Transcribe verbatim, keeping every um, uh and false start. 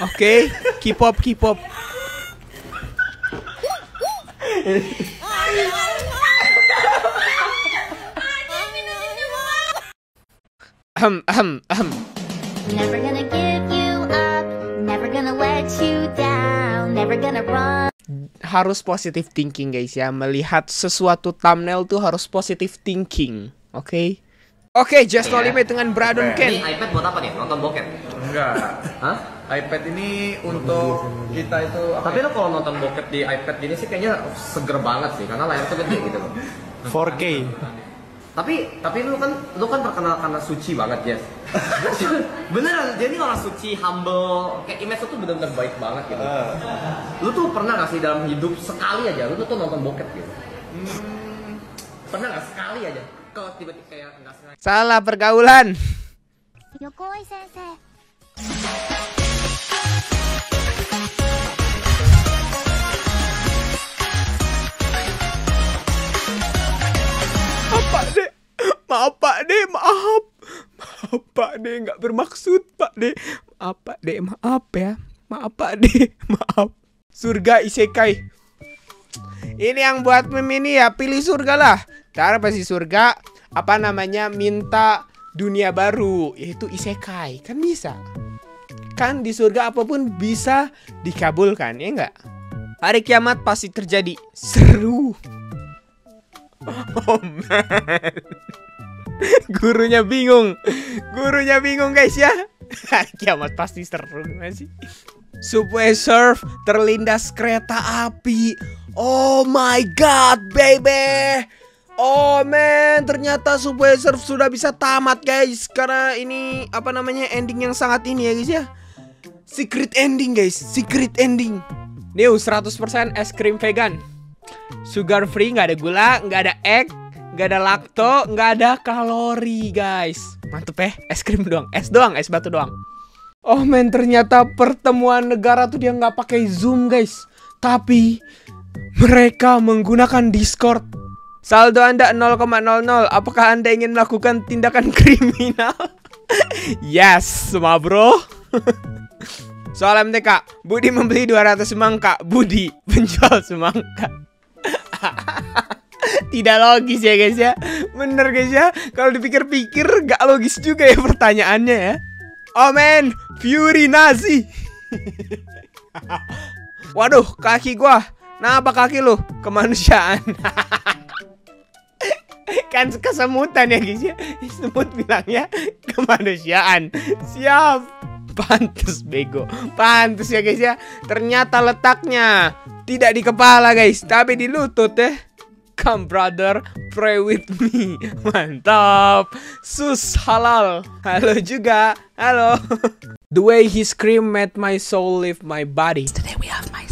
Oke, K-pop, K-pop. Ahem, ahem, ahem. Never gonna give you up, never gonna let you down, never gonna run. Harus positive thinking guys ya. Melihat sesuatu thumbnail tuh harus positive thinking. Oke okay? Oke, okay, Just No Limit dengan Bradon Ken. Ini iPad buat apa nih? Nonton bokep? Enggak. Hah? iPad ini untuk kita itu apa? Tapi lo kalau nonton bokep di iPad gini sih kayaknya seger banget sih, karena layar tuh gede gitu loh. four K. Tapi tapi lu kan lu kan terkenal karena suci banget, Jess. Beneran, jadi orang suci, humble, kayak image lu tuh bener-bener baik banget gitu. Lu tuh pernah gak sih dalam hidup sekali aja lu tuh nonton bokep gitu? Hmm, pernah gak sekali aja? Kalau tiba-tiba kayak nggak sengaja. Salah pergaulan. Yokoi sensei. Pak De, maaf Pak De, maaf. Maaf Pak De, nggak bermaksud Pak De. Maaf Pak De, maaf ya. Maaf Pak De, maaf. Surga isekai. Ini yang buat meme ini ya, pilih surga lah. Cara pasti surga, apa namanya, minta dunia baru, yaitu isekai. Kan bisa. Kan di surga apapun bisa dikabulkan, ya enggak? Hari kiamat pasti terjadi. Seru. Oh man. Gurunya bingung. Gurunya bingung guys ya. Hari kiamat pasti seru masih. Subway Surf terlindas kereta api. Oh my god baby. Oh man, ternyata Subway Surf sudah bisa tamat guys. Karena ini apa namanya, ending yang sangat ini ya guys ya. Secret ending guys, secret ending. New seratus persen es krim vegan. Sugar free, nggak ada gula, nggak ada egg, nggak ada lakto, nggak ada kalori guys. Mantep ya, es krim doang, es doang, es batu doang. Oh men, ternyata pertemuan negara tuh dia nggak pakai Zoom guys, tapi mereka menggunakan Discord. Saldo Anda nol koma nol nol. Apakah Anda ingin melakukan tindakan kriminal? Yes, semua bro. Soal M T K, Budi membeli dua ratus semangka. Budi penjual semangka. Tidak logis ya guys ya. Bener guys ya. Kalau dipikir-pikir gak logis juga ya pertanyaannya ya. Oh man, Fury Nazi. Waduh, kaki gua. Nah, apa kaki lu? Kemanusiaan. Kan kesemutan ya guys ya. Semut bilangnya kemanusiaan. Siap. Pantes bego. Pantes ya guys ya. Ternyata letaknya tidak di kepala guys, tapi di lutut ya. Come brother, pray with me. Mantap. Sus halal. Halo juga. Halo. The way he scream made my soul leave my body. Today we have my